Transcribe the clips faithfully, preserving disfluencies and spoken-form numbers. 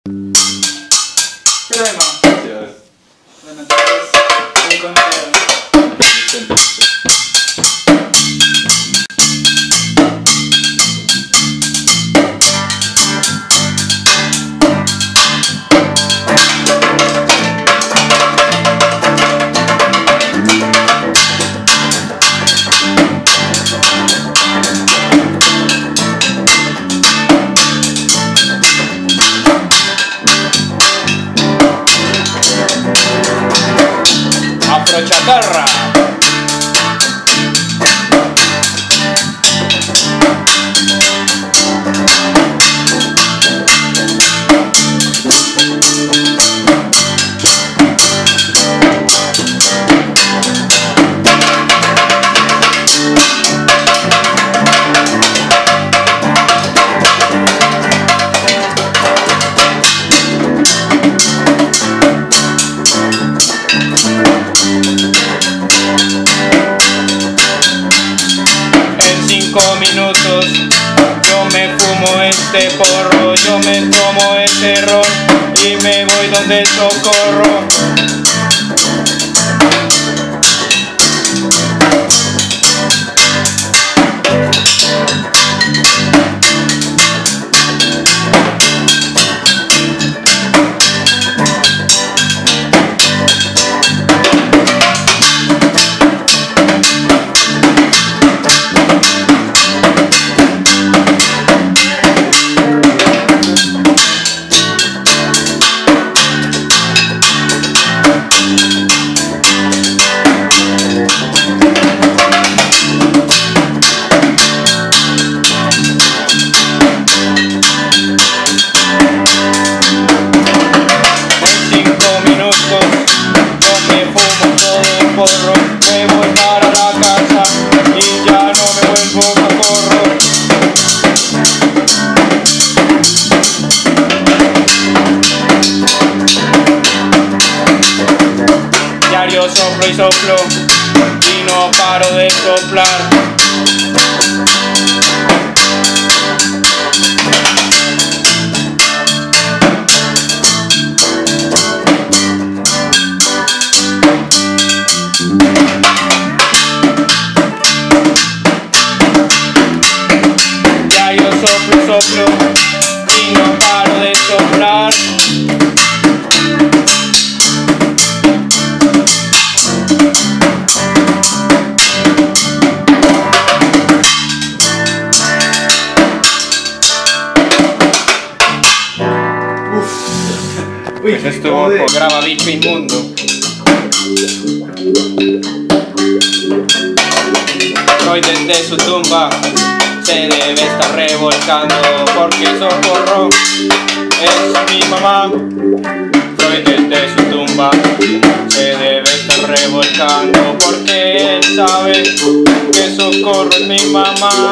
¿Qué lo demás? Sí, a ver. Bueno, entonces, voy con el... Afrochatarra. Minutos, yo me fumo este porro, yo me tomo este ron y me voy donde el socorro. Me voy para la casa y ya no me vuelvo socorro. Diario soplo y soplo y no paro de soplar. Soplo, soplo y no paro de soplar. Uff. Uy, pues estuvo por graba bicho inmundo. Hoy desde su tumba se debe estar revolcando porque socorro es mi mamá. Freud desde su tumba se debe estar revolcando porque él sabe que socorro es mi mamá.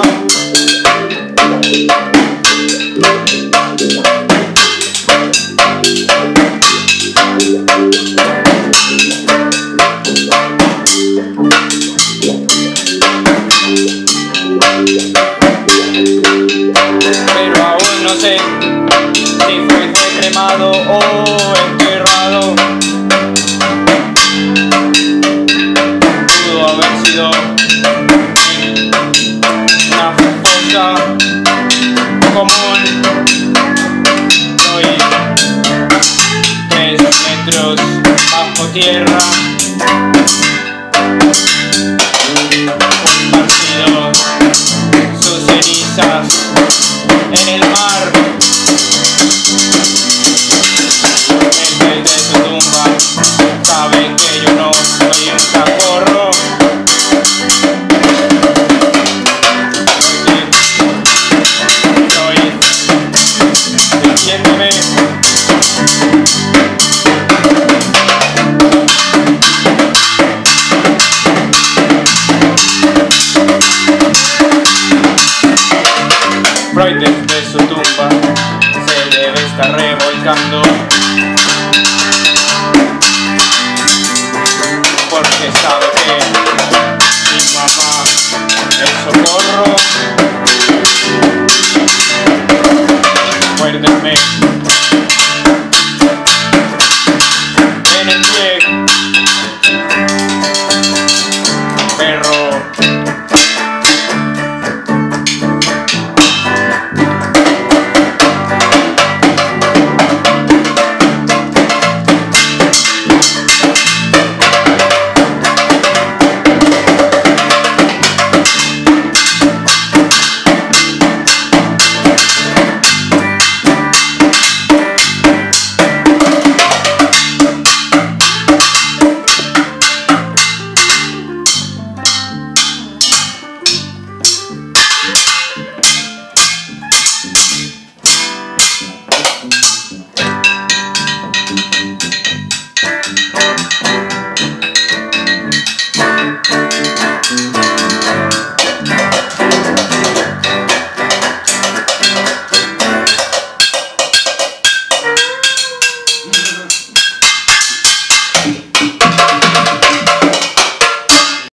Pero aún no sé si fue, fue cremado o enterrado. Pudo haber sido una fosa común. Hoy tres metros bajo tierra. Compartido sus cenizas en el mar. El de su tumba sabe que yo no soy un cacorro. Soy, entiéndeme. Freud desde su tumba se debe estar revolcando porque sabe que mi mamá es socorro. Muérdeme.